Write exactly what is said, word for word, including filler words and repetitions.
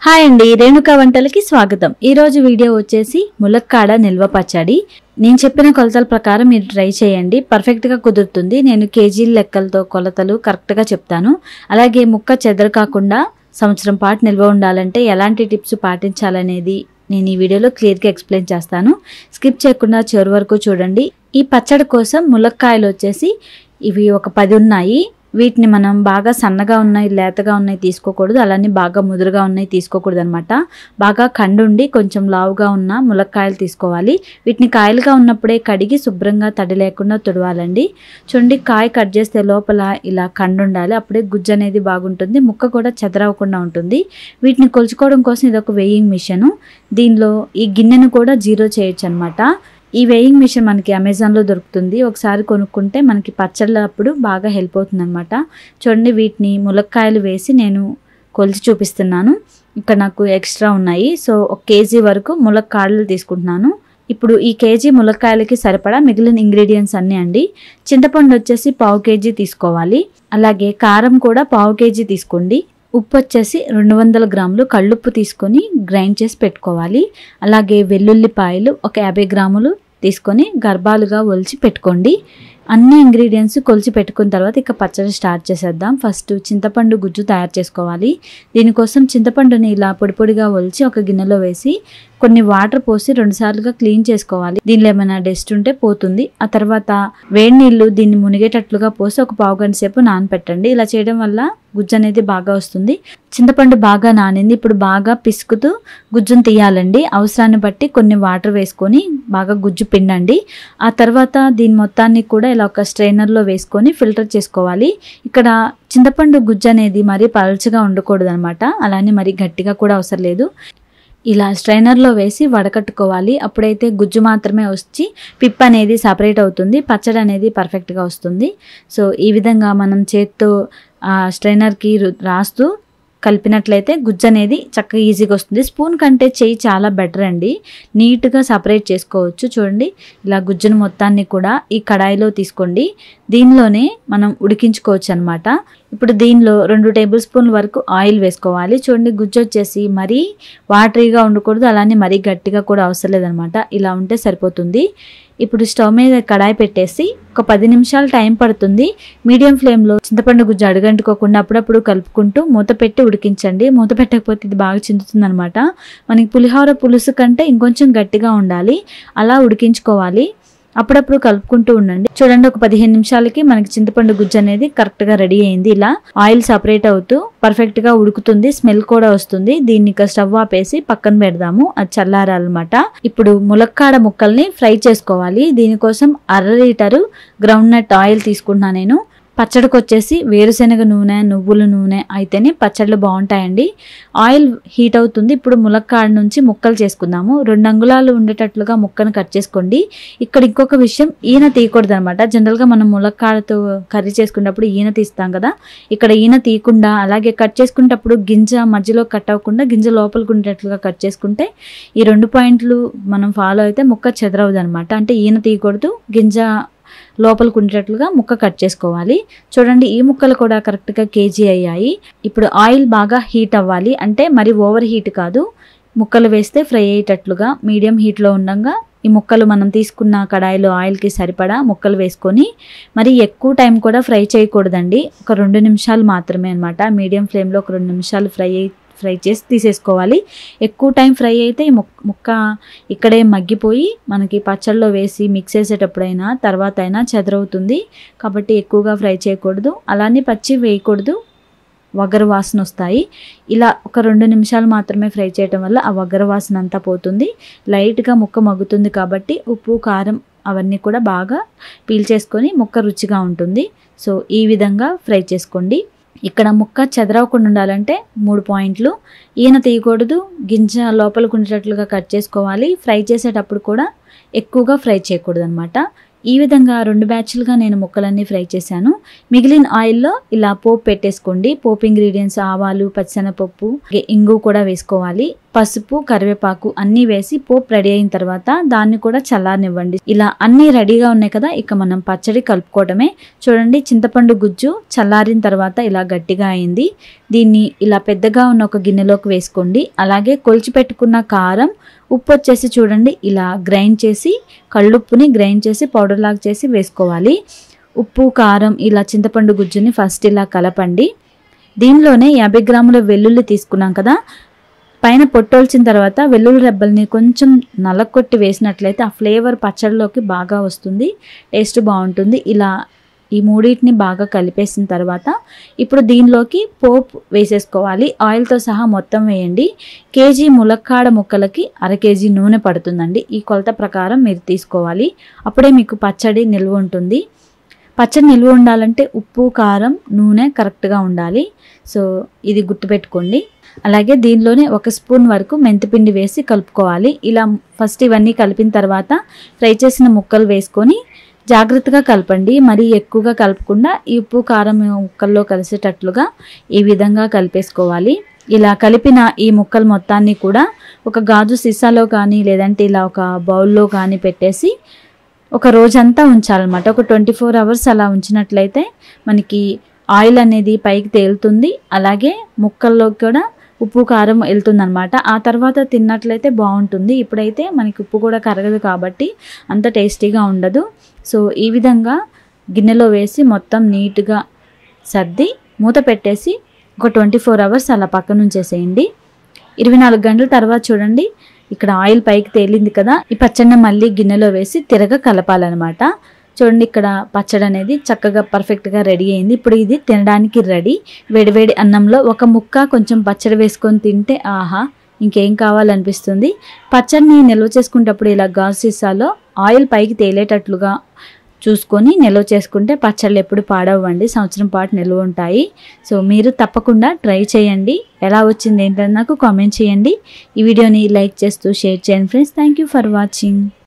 Hi అండి, రేణుకా వంటలకి స్వాగతం. ఈ రోజు వీడియో వచ్చేసి ములక్కాడ నిల్వ పచ్చడి. నేను చెప్పిన కొలతల ప్రకారం మీరు ట్రై చేయండి, పర్ఫెక్ట్ గా కుదురుతుంది. నేను కేజీల లెక్కలతో కొలతలు కరెక్ట్ గా చెప్తాను. అలాగే ముక్క చెదరు కాకుండా సంవత్సరం పాటు నిల్వ ఉండాలంటే ఎలాంటి టిప్స్ పాటించాలనేది నేను ఈ వీడియోలో క్లియర్గా ఎక్స్ప్లెయిన్ చేస్తాను. స్కిప్ చేయకుండా చివరి వరకు చూడండి. ఈ పచ్చడి కోసం ములక్కాయలు వచ్చేసి ఇవి ఒక పది ఉన్నాయి. వీటిని మనం బాగా సన్నగా ఉన్నాయి, లేతగా ఉన్నాయి తీసుకోకూడదు, అలానే బాగా ముదురుగా ఉన్నాయి తీసుకోకూడదు అనమాట. బాగా కండుండి కొంచెం లావుగా ఉన్న ములక్కాయలు తీసుకోవాలి. వీటిని కాయలుగా ఉన్నప్పుడే కడిగి శుభ్రంగా తడి లేకుండా తుడవాలండి. చూడండి, కాయ కట్ చేస్తే లోపల ఇలా కండు ఉండాలి, అప్పుడే గుజ్జు అనేది బాగుంటుంది, ముక్క కూడా చెదరవకుండా ఉంటుంది. వీటిని కొలుచుకోవడం కోసం ఇది ఒక వెయింగ్ మిషన్. దీనిలో ఈ గిన్నెను కూడా జీరో చేయొచ్చు అనమాట. ఈ వెయింగ్ మిషన్ మనకి అమెజాన్లో దొరుకుతుంది. ఒకసారి కొనుక్కుంటే మనకి పచ్చళ్ళప్పుడు బాగా హెల్ప్ అవుతుంది అనమాట. చూడండి, వీటిని ములక్కాయలు వేసి నేను కొలిచి చూపిస్తున్నాను. ఇక్కడ నాకు ఎక్స్ట్రా ఉన్నాయి, సో ఒక కేజీ వరకు ములక్కాడలు తీసుకుంటున్నాను. ఇప్పుడు ఈ కేజీ ములక్కాయలకి సరిపడా మిగిలిన ఇంగ్రీడియంట్స్ అన్నీ అండి. చింతపండు వచ్చేసి పావు కేజీ తీసుకోవాలి. అలాగే కారం కూడా పావు కేజీ తీసుకోండి. ఉప్పు వచ్చేసి రెండు వందల గ్రాములు కళ్ళుప్పు తీసుకొని గ్రైండ్ చేసి పెట్టుకోవాలి. అలాగే వెల్లుల్లిపాయలు ఒక యాభై గ్రాములు తీసుకొని గర్భాలుగా ఒలిచి పెట్టుకోండి. అన్ని ఇంగ్రీడియంట్స్ కొలిచి పెట్టుకున్న తర్వాత ఇక పచ్చడి స్టార్ట్ చేసేద్దాం. ఫస్ట్ చింతపండు గుజ్జు తయారు చేసుకోవాలి. దీనికోసం చింతపండుని ఇలా పొడి పొడిగా ఒలిచి ఒక గిన్నెలో వేసి కొన్ని వాటర్ పోసి రెండు సార్లుగా క్లీన్ చేసుకోవాలి. దీనిలో ఏమైనా డస్ట్ ఉంటే పోతుంది. ఆ తర్వాత వేడి నీళ్లు దీన్ని మునిగేటట్లుగా పోసి ఒక పావు గంట సేపు నానపెట్టండి. ఇలా చేయడం వల్ల గుజ్జు అనేది బాగా వస్తుంది. చింతపండు బాగా నానింది. ఇప్పుడు బాగా పిసుకుతూ గుజ్జును తీయాలండి. అవసరాన్ని బట్టి కొన్ని వాటర్ వేసుకొని బాగా గుజ్జు పిండండి. ఆ తర్వాత దీని మొత్తాన్ని కూడా ఇలా ఒక స్ట్రైనర్లో వేసుకొని ఫిల్టర్ చేసుకోవాలి. ఇక్కడ చింతపండు గుజ్జు అనేది మరీ పల్చగా ఉండకూడదు అనమాట, అలానే మరీ గట్టిగా కూడా అవసరం లేదు. ఇలా స్ట్రైనర్లో వేసి వడకట్టుకోవాలి. అప్పుడైతే గుజ్జు మాత్రమే వచ్చి పిప్ అనేది సపరేట్ అవుతుంది, పచ్చడి అనేది పర్ఫెక్ట్గా వస్తుంది. సో ఈ విధంగా మనం చేత్తో ఆ స్ట్రైనర్కి రాస్తూ కలిపినట్లయితే గుజ్జు అనేది చక్కగా ఈజీగా వస్తుంది. స్పూన్ కంటే చెయ్యి చాలా బెటర్ అండి, నీట్గా సపరేట్ చేసుకోవచ్చు. చూడండి, ఇలా గుజ్జును మొత్తాన్ని కూడా ఈ కడాయిలో తీసుకోండి. దీనిలోనే మనం ఉడికించుకోవచ్చు అనమాట. ఇప్పుడు దీనిలో రెండు టేబుల్ స్పూన్ల వరకు ఆయిల్ వేసుకోవాలి. చూడండి, గుజ్జు వచ్చేసి మరీ వాటరీగా ఉండకూడదు, అలానే మరీ గట్టిగా కూడా అవసరం లేదనమాట. ఇలా ఉంటే సరిపోతుంది. ఇప్పుడు స్టవ్ మీద కడాయి పెట్టేసి ఒక పది నిమిషాలు టైం పడుతుంది. మీడియం ఫ్లేమ్లో చింతపండు గుజ్జు అడుగంటుకోకుండా అప్పుడప్పుడు కలుపుకుంటూ మూత పెట్టి ఉడికించండి. మూత పెట్టకపోతే ఇది బాగా చిందుతుంది అనమాట. మనకి పులిహోర పులుసు కంటే ఇంకొంచెం గట్టిగా ఉండాలి, అలా ఉడికించుకోవాలి. అప్పుడప్పుడు కలుపుకుంటూ ఉండండి. చూడండి, ఒక పదిహేను నిమిషాలకి మనకి చింతపండు గుజ్జు అనేది కరెక్ట్ గా రెడీ అయింది. ఇలా ఆయిల్ సపరేట్ అవుతూ పర్ఫెక్ట్ గా ఉడుకుతుంది, స్మెల్ కూడా వస్తుంది. దీన్ని ఇక స్టవ్ ఆపేసి పక్కన పెడదాము, అది చల్లారాలన్నమాట. ఇప్పుడు ములక్కాడ ముక్కల్ని ఫ్రై చేసుకోవాలి. దీనికోసం అర లీటరు గ్రౌండ్ నట్ ఆయిల్ తీసుకుంటున్నాను నేను. పచ్చడికి వచ్చేసి వేరుశనగ నూనె, నువ్వుల నూనె అయితేనే పచ్చళ్ళు బాగుంటాయండి. ఆయిల్ హీట్ అవుతుంది. ఇప్పుడు ములక్కాడ నుంచి ముక్కలు చేసుకుందాము. రెండు అంగుళాలు ఉండేటట్లుగా ముక్కను కట్ చేసుకోండి. ఇక్కడ ఇంకొక విషయం, ఈయన తీయకూడదు అనమాట. జనరల్గా మనం ములక్కాడతో కర్రీ చేసుకున్నప్పుడు ఈయన తీస్తాం కదా, ఇక్కడ ఈయన తీయకుండా అలాగే కట్ చేసుకునేటప్పుడు గింజ మధ్యలో కట్ అవ్వకుండా గింజ లోపలికి ఉండేటట్లుగా కట్ చేసుకుంటే ఈ రెండు పాయింట్లు మనం ఫాలో అయితే ముక్క చెదరవదు అనమాట. అంటే ఈయన తీయకూడదు, గింజ లోపలికి ఉండేటట్లుగా ముక్క కట్ చేసుకోవాలి. చూడండి, ఈ ముక్కలు కూడా కరెక్ట్గా కేజీ అయ్యాయి. ఇప్పుడు ఆయిల్ బాగా హీట్ అవ్వాలి, అంటే మరి ఓవర్ హీట్ కాదు. ముక్కలు వేస్తే ఫ్రై అయ్యేటట్లుగా మీడియం హీట్లో ఉండగా ఈ ముక్కలు మనం తీసుకున్న కడాయిలో ఆయిల్కి సరిపడా ముక్కలు వేసుకొని మరి ఎక్కువ టైం కూడా ఫ్రై చేయకూడదండి. ఒక రెండు నిమిషాలు మాత్రమే అనమాట. మీడియం ఫ్లేమ్లో ఒక రెండు నిమిషాలు ఫ్రై అయి ఫ్రై చేసి తీసేసుకోవాలి. ఎక్కువ టైం ఫ్రై అయితే ఈ ముక్క ఇక్కడే మగ్గిపోయి మనకి పచ్చళ్ళలో వేసి మిక్స్ చేసేటప్పుడైనా తర్వాత అయినా చెదరవుతుంది. కాబట్టి ఎక్కువగా ఫ్రై చేయకూడదు, అలానే పచ్చి వేయకూడదు, వగరు వాసన వస్తాయి. ఇలా ఒక రెండు నిమిషాలు మాత్రమే ఫ్రై చేయడం వల్ల ఆ వగరు వాసన అంతా పోతుంది. లైట్గా ముక్క మగ్గుతుంది కాబట్టి ఉప్పు కారం అవన్నీ కూడా బాగా పీల్చేసుకొని ముక్క రుచిగా ఉంటుంది. సో ఈ విధంగా ఫ్రై చేసుకోండి. ఇక్కడ ముక్క చెదరవకుండా ఉండాలంటే మూడు పాయింట్లు. ఈయన తీయకూడదు, గింజ లోపలికి ఉండేటట్లుగా కట్ చేసుకోవాలి. ఫ్రై చేసేటప్పుడు కూడా ఎక్కువగా ఫ్రై చేయకూడదు అనమాట. ఈ విధంగా రెండు బ్యాచ్లుగా నేను ముక్కలన్నీ ఫ్రై చేశాను. మిగిలిన ఆయిల్లో ఇలా పోపు పెట్టేసుకోండి. పోపు ఇంగ్రీడియంట్స్ ఆవాలు, పచ్చిశనగపప్పు, ఇంగు కూడా వేసుకోవాలి. పసుపు, కరివేపాకు అన్నీ వేసి పోపు రెడీ అయిన తర్వాత దాన్ని కూడా చల్లారనివ్వండి. ఇలా అన్నీ రెడీగా ఉన్నాయి కదా, ఇక మనం పచ్చడి కలుపుకోవడమే. చూడండి, చింతపండు గుజ్జు చల్లారిన తర్వాత ఇలా గట్టిగా అయింది. దీన్ని ఇలా పెద్దగా ఉన్న ఒక గిన్నెలోకి వేసుకోండి. అలాగే కొలిచి పెట్టుకున్న కారం, ఉప్పు వచ్చేసి చూడండి ఇలా గ్రైండ్ చేసి, కళ్ళుప్పుని గ్రైండ్ చేసి పౌడర్ లాగా చేసి వేసుకోవాలి. ఉప్పు, కారం, ఇలా చింతపండు గుజ్జుని ఫస్ట్ ఇలా కలపండి. దీనిలోనే యాభై గ్రాముల వెల్లుల్లి తీసుకున్నాం కదా, పైన పొట్టోల్చిన తర్వాత వెల్లుల్లి రెబ్బల్ని కొంచెం నలకొట్టి వేసినట్లయితే ఆ ఫ్లేవర్ పచ్చడిలోకి బాగా వస్తుంది, టేస్ట్ బాగుంటుంది. ఇలా ఈ మూడింటిని బాగా కలిపేసిన తర్వాత ఇప్పుడు దీనిలోకి పోపు వేసేసుకోవాలి. ఆయిల్తో సహా మొత్తం వేయండి. కేజీ ములక్కాడ ముక్కలకి అర కేజీ నూనె పడుతుందండి. ఈ కొలత ప్రకారం మీరు తీసుకోవాలి, అప్పుడే మీకు పచ్చడి నిల్వ ఉంటుంది. పచ్చడి నిల్వ ఉండాలంటే ఉప్పు, కారం, నూనె కరెక్ట్గా ఉండాలి. సో ఇది గుర్తుపెట్టుకోండి. అలాగే దీనిలోనే ఒక స్పూన్ వరకు మెంతిపిండి వేసి కలుపుకోవాలి. ఇలా ఫస్ట్ ఇవన్నీ కలిపిన తర్వాత ఫ్రై చేసిన ముక్కలు వేసుకొని జాగ్రత్తగా కలపండి. మరీ ఎక్కువగా కలపకుండా ఈ ఉప్పు, కారం ముక్కల్లో కలిసేటట్లుగా ఈ విధంగా కలిపేసుకోవాలి. ఇలా కలిపిన ఈ ముక్కలు మొత్తాన్ని కూడా ఒక గాజు సీసాలో కానీ లేదంటే ఇలా ఒక బౌల్లో కానీ పెట్టేసి ఒక రోజంతా ఉంచాలన్నమాట. ఒక ట్వంటీ ఫోర్ అవర్స్ అలా ఉంచినట్లయితే మనకి ఆయిల్ అనేది పైకి తేలుతుంది. అలాగే ముక్కల్లో కూడా ఉప్పు, కారం వెళ్తుందనమాట. ఆ తర్వాత తిన్నట్లయితే బాగుంటుంది. ఇప్పుడైతే మనకి ఉప్పు కూడా కరగదు కాబట్టి అంత టేస్టీగా ఉండదు. సో ఈ విధంగా గిన్నెలో వేసి మొత్తం నీట్గా సర్ది మూత పెట్టేసి ఒక ట్వంటీ ఫోర్ అవర్స్ అలా పక్కన ఉంచేసేయండి. ఇరవై నాలుగు గంటల తర్వాత చూడండి, ఇక్కడ ఆయిల్ పైకి తేలింది కదా, ఈ పచ్చడిని మళ్ళీ గిన్నెలో వేసి తిరగ కలపాలన్నమాట. చూడండి, ఇక్కడ పచ్చడి అనేది చక్కగా పర్ఫెక్ట్గా రెడీ అయింది. ఇప్పుడు ఇది తినడానికి రెడీ. వేడివేడి అన్నంలో ఒక ముక్క కొంచెం పచ్చడి వేసుకొని తింటే ఆహా, ఇంకేం కావాలనిపిస్తుంది. పచ్చడిని నిల్వ చేసుకునేటప్పుడు ఇలా గాజు సీసాలో ఆయిల్ పైకి తేలేటట్లుగా చూసుకొని నిల్వ చేసుకుంటే పచ్చళ్ళు ఎప్పుడు పాడవ్వండి, సంవత్సరం పాటు నిల్వ ఉంటాయి. సో మీరు తప్పకుండా ట్రై చేయండి. ఎలా వచ్చింది ఏంటని నాకు కామెంట్ చేయండి. ఈ వీడియోని లైక్ చేస్తూ షేర్ చేయండి friends. Thank you for watching.